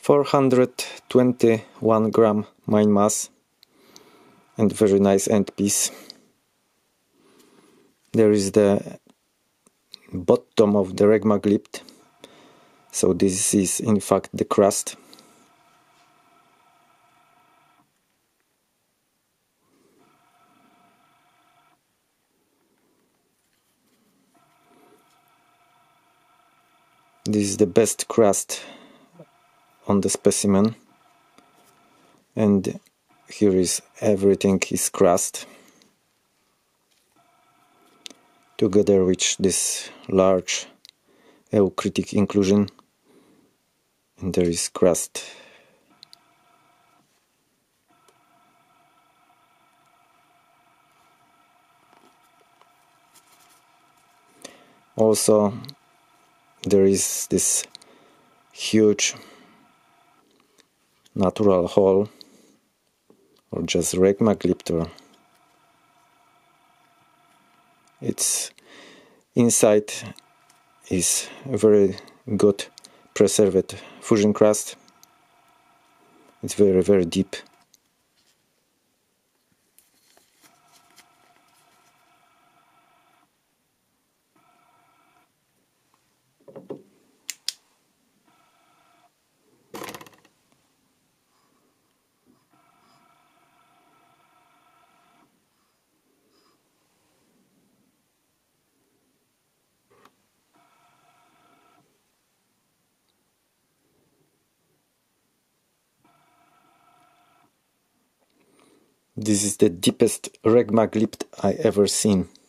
421 gram mine mass and very nice end piece. There is the bottom of the regmaglypte, so this is in fact the crust. This is the best crust on the specimen, and here is everything is crust together with this large eucritic inclusion, and there is crust. Also there is this huge natural hole, or just regmaglypte. Its inside is a very good preserved fusion crust. It's very deep. This is the deepest regmaglypte I ever seen.